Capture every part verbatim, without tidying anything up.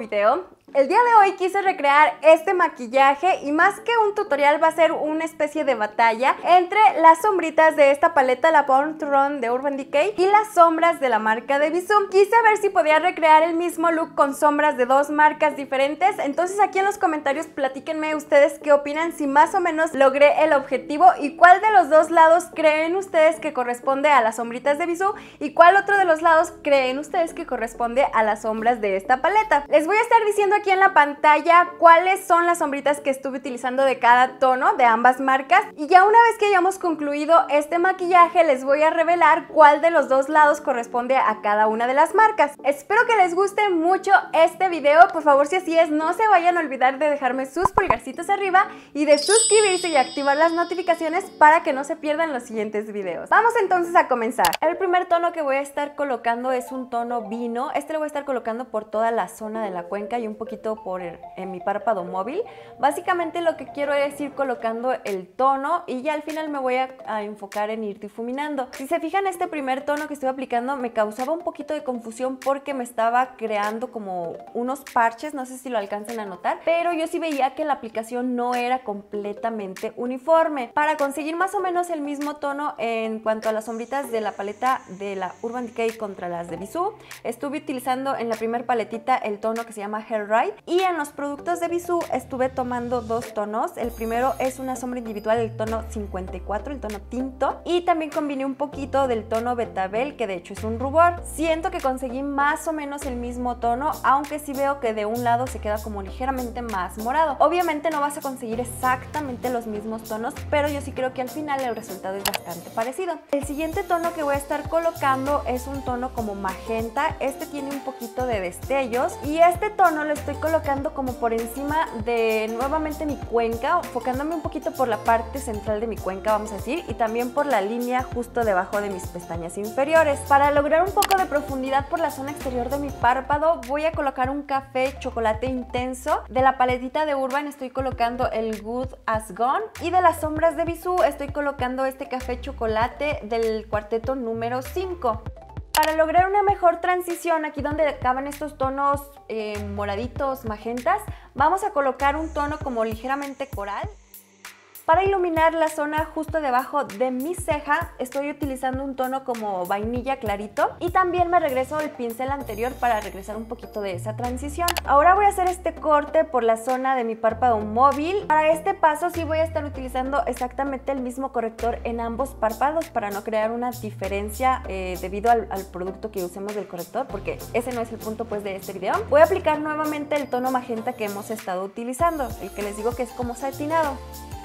video. El día de hoy quise recrear este maquillaje y más que un tutorial va a ser una especie de batalla entre las sombritas de esta paleta, la Born to Run de Urban Decay, y las sombras de la marca de Bisú. Quise ver si podía recrear el mismo look con sombras de dos marcas diferentes, entonces aquí en los comentarios platíquenme ustedes qué opinan, si más o menos logré el objetivo y cuál de los dos lados creen ustedes que corresponde a las sombritas de Bisú y cuál otro de los lados creen ustedes que corresponde a las sombras de esta paleta. Les voy a estar diciendo aquí en la pantalla cuáles son las sombritas que estuve utilizando de cada tono de ambas marcas, y ya una vez que hayamos concluido este maquillaje les voy a revelar cuál de los dos lados corresponde a cada una de las marcas. Espero que les guste mucho este video. Por favor, si así es, no se vayan a olvidar de dejarme sus pulgarcitos arriba y de suscribirse y activar las notificaciones para que no se pierdan los siguientes videos. Vamos entonces a comenzar. El primer tono que voy a estar colocando es un tono vino. Este lo voy a estar colocando por toda la zona de la cuenca y un poquito por el, en mi párpado móvil. Básicamente lo que quiero es ir colocando el tono y ya al final me voy a, a enfocar en ir difuminando. Si se fijan, este primer tono que estoy aplicando me causaba un poquito de confusión porque me estaba creando como unos parches, no sé si lo alcanzan a notar, pero yo sí veía que la aplicación no era completamente uniforme. Para conseguir más o menos el mismo tono en cuanto a las sombritas de la paleta de la Urban Decay contra las de Bisú, estuve utilizando en la primer paletita el tono que se llama Hair Ride, y en los productos de Bisú estuve tomando dos tonos. El primero es una sombra individual del tono cincuenta y cuatro, el tono tinto, y también combiné un poquito del tono Betabel, que de hecho es un rubor. Siento que conseguí más o menos el mismo tono, aunque sí veo que de un lado se queda como ligeramente más morado. Obviamente no vas a conseguir exactamente los mismos tonos, pero yo sí creo que al final el resultado es bastante parecido. El siguiente tono que voy a estar colocando es un tono como magenta. Este tiene un poquito de destellos y este tono lo estoy colocando como por encima de nuevamente mi cuenca, enfocándome un poquito por la parte central de mi cuenca, vamos a decir, y también por la línea justo debajo de mis pestañas inferiores. Para lograr un poco de profundidad por la zona exterior de mi párpado voy a colocar un café chocolate intenso. De la paletita de Urban estoy colocando el Good As Gone, y de las sombras de Bisú estoy colocando este café chocolate del cuarteto número cinco. Para lograr una mejor transición, aquí donde acaban estos tonos eh, moraditos, magentas, vamos a colocar un tono como ligeramente coral. Para iluminar la zona justo debajo de mi ceja estoy utilizando un tono como vainilla clarito, y también me regreso el pincel anterior para regresar un poquito de esa transición. Ahora voy a hacer este corte por la zona de mi párpado móvil. Para este paso sí voy a estar utilizando exactamente el mismo corrector en ambos párpados para no crear una diferencia eh, debido al, al producto que usemos del corrector, porque ese no es el punto pues de este video. Voy a aplicar nuevamente el tono magenta que hemos estado utilizando, el que les digo que es como satinado.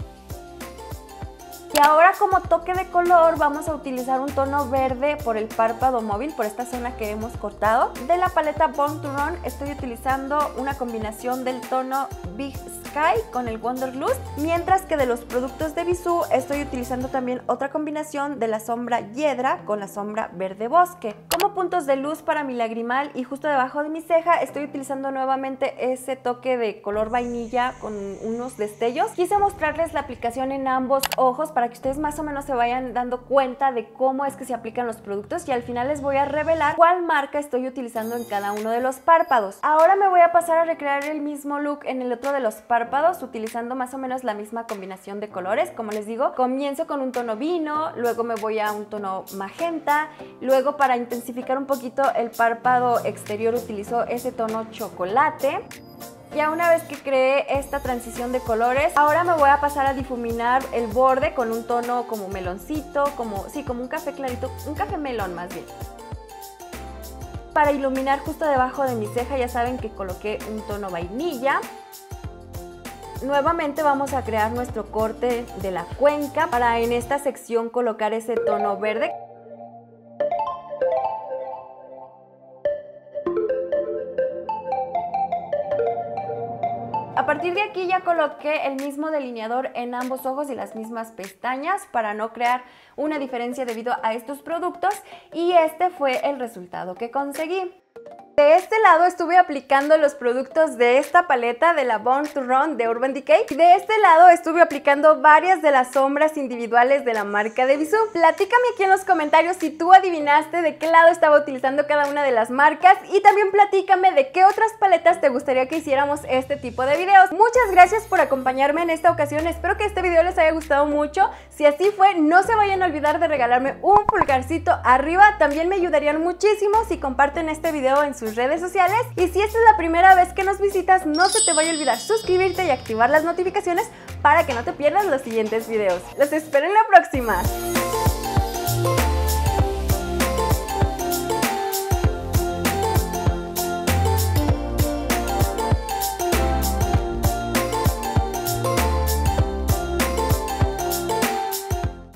Y ahora como toque de color vamos a utilizar un tono verde por el párpado móvil, por esta zona que hemos cortado. De la paleta Born to Run estoy utilizando una combinación del tono Big Sky con el Wanderlust, mientras que de los productos de Bisú estoy utilizando también otra combinación de la sombra Hiedra con la sombra Verde Bosque. Como puntos de luz para mi lagrimal y justo debajo de mi ceja estoy utilizando nuevamente ese toque de color vainilla con unos destellos. Quise mostrarles la aplicación en ambos ojos para que ustedes más o menos se vayan dando cuenta de cómo es que se aplican los productos, y al final les voy a revelar cuál marca estoy utilizando en cada uno de los párpados. Ahora me voy a pasar a recrear el mismo look en el otro de los párpados utilizando más o menos la misma combinación de colores. Como les digo, comienzo con un tono vino, luego me voy a un tono magenta, luego para intensificar un poquito el párpado exterior utilizo ese tono chocolate. Ya una vez que creé esta transición de colores, ahora me voy a pasar a difuminar el borde con un tono como meloncito, como, sí, como un café clarito, un café melón más bien. Para iluminar justo debajo de mi ceja ya saben que coloqué un tono vainilla. Nuevamente vamos a crear nuestro corte de la cuenca para en esta sección colocar ese tono verde. A partir de aquí ya coloqué el mismo delineador en ambos ojos y las mismas pestañas para no crear una diferencia debido a estos productos, y este fue el resultado que conseguí. De este lado estuve aplicando los productos de esta paleta de la Born to Run de Urban Decay. Y de este lado estuve aplicando varias de las sombras individuales de la marca de Bisú. Platícame aquí en los comentarios si tú adivinaste de qué lado estaba utilizando cada una de las marcas. Y también platícame de qué otras paletas te gustaría que hiciéramos este tipo de videos. Muchas gracias por acompañarme en esta ocasión. Espero que este video les haya gustado mucho. Si así fue, no se vayan a olvidar de regalarme un pulgarcito arriba. También me ayudarían muchísimo si comparten este video en sus redes sociales. Y si esta es la primera vez que nos visitas, no se te vaya a olvidar suscribirte y activar las notificaciones para que no te pierdas los siguientes videos. Los espero en la próxima.